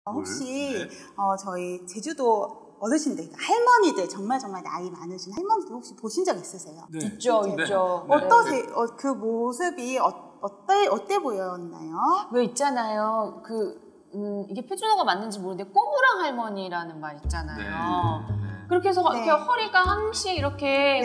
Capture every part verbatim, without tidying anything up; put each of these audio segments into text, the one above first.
혹시 네. 어, 저희 제주도 어르신들, 할머니들, 정말 정말 나이 많으신 할머니들 혹시 보신 적 있으세요? 네. 있죠, 네. 있죠. 네. 어떠세요? 어, 그 모습이 어, 어때, 어때 보였나요? 왜 있잖아요. 그 음, 이게 표준어가 맞는지 모르는데 꼬부랑 할머니라는 말 있잖아요. 네. 그렇게 해서 네. 이렇게 허리가 항시 이렇게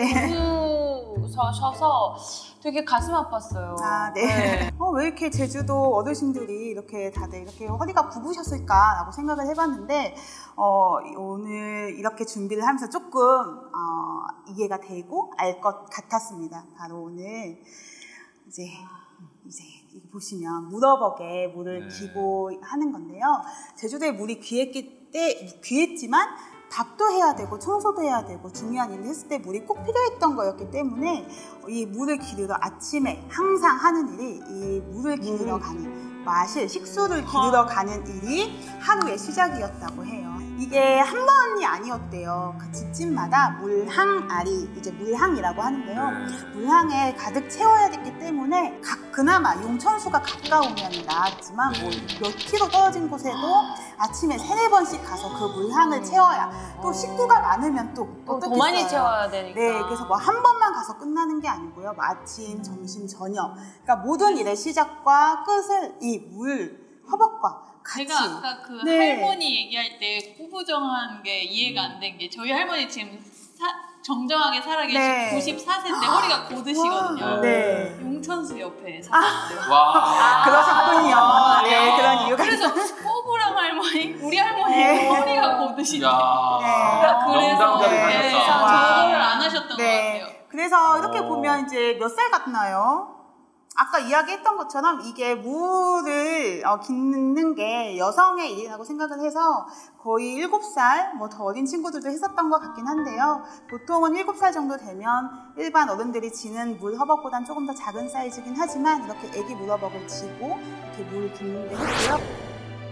굽으셔서 되게 가슴 아팠어요. 아, 네. 네. 어, 왜 이렇게 제주도 어르신들이 이렇게 다들 이렇게 허리가 굽으셨을까라고 생각을 해봤는데, 어, 오늘 이렇게 준비를 하면서 조금, 어, 이해가 되고 알 것 같았습니다. 바로 오늘, 이제, 이제, 이거 보시면 무더벅에 물을 네. 기고 하는 건데요. 제주도에 물이 귀했기 때, 귀했지만, 밥도 해야 되고 청소도 해야 되고 중요한 일을 했을 때 물이 꼭 필요했던 거였기 때문에 이 물을 기르러 아침에 항상 하는 일이 이 물을 기르러 가는, 마실 식수를 기르러 가는 일이 하루의 시작이었다고 해요. 이게 한 번이 아니었대요. 그 집집마다 물항알이, 이제 물항이라고 하는데요. 네. 물항에 가득 채워야 됐기 때문에 각 그나마 용천수가 가까우면 나았지만 뭐 몇 킬로 떨어진 곳에도 아침에 세네 번씩 가서 그 물항을 채워야, 또 식구가 많으면 또 또 어떻겠어요? 더 많이 채워야 되니까. 네, 그래서 뭐 한 번만 가서 끝나는 게 아니고요. 아침, 점심, 저녁. 그러니까 모든 일의 시작과 끝을 이 물, 허벅과 같이. 제가 아까 그 네. 할머니 얘기할 때 꾸부정한 게 이해가 안 된 게, 저희 할머니 지금 사, 정정하게 살아계신 네. 구십사 세인데 허리가 곧으시거든요. 와, 네. 용천수 옆에 사셨어요. 와. 그러셨군요. 아, 네, 그런 이유가. 그래서 꼬부랑 할머니, 우리 할머니 네. 허리가 곧으시대. 야. 네. 그래서 명당자리 네, 하셨다. 정보를 안 하셨던 네. 것 같아요. 그래서 이렇게 오. 보면 이제 몇 살 같나요? 아까 이야기했던 것처럼 이게 물을 어, 깃는 게 여성의 일이라고 생각을 해서 거의 일곱 살, 뭐 더 어린 친구들도 했었던 것 같긴 한데요. 보통은 일곱 살 정도 되면 일반 어른들이 지는 물 허벅보다는 조금 더 작은 사이즈긴 하지만 이렇게 애기 물 허벅을 쥐고 이렇게 물을 깃는 데 했고요.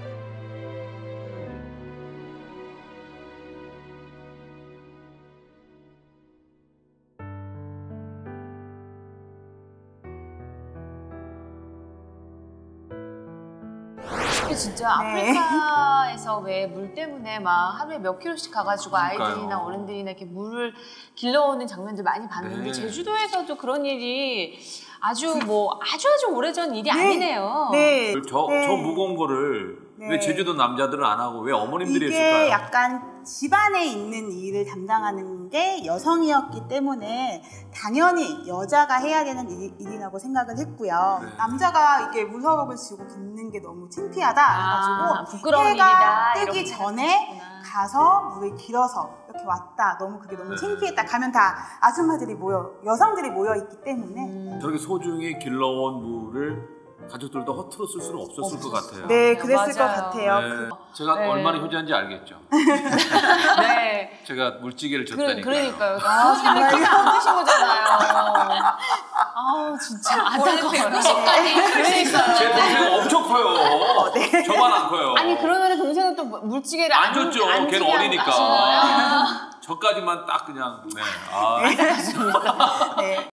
근데 진짜 네. 아프리카에서 왜 물 때문에 막 하루에 몇 킬로씩 가가지고 그러니까요. 아이들이나 어른들이나 이렇게 물을 길러오는 장면들 많이 봤는데 네. 제주도에서도 그런 일이 아주 뭐 아주 아주 오래전 일이 네. 아니네요. 네. 저, 네. 저 무거운 거를 네. 왜 제주도 남자들은 안 하고 왜 어머님들이 이게 했을까요? 약간 집안에 있는 일을 담당하는 게 여성이었기 때문에 당연히 여자가 해야 되는 일, 일이라고 생각을 했고요. 네. 남자가 이게 물허벅을 쥐고 굽는 게 너무 창피하다 아, 해가지고 부끄러운 해가 일이다, 뜨기 이렇게 전에 생각했구나. 가서 물을 길어서 이렇게 왔다. 너무 그게 너무 네. 창피했다. 가면 다 아줌마들이 모여, 여성들이 모여 있기 때문에 음. 저렇게 소중히 길러온 물을 가족들도 허투루 쓸 수는 없었을 것 같아요. 네, 네, 그랬을 것 맞아요. 같아요. 네. 그, 제가 네. 얼마나 효자인지 알겠죠. 네. 제가 물찌개를 그, 줬다니까요. 그러니까요. 그것 때문에 키가 안 크신 거잖아요. 아우 진짜 안타까워요. 백구십까지 그러니까요. 제 동생 엄청 커요. 네. 저만 안 커요. 아니 그러면 동생은 또 물찌개를 안 안 줬죠. 안 걔는 주게 하고 어리니까. 가신 거예요? 저까지만 딱 그냥. 네. 아. 네.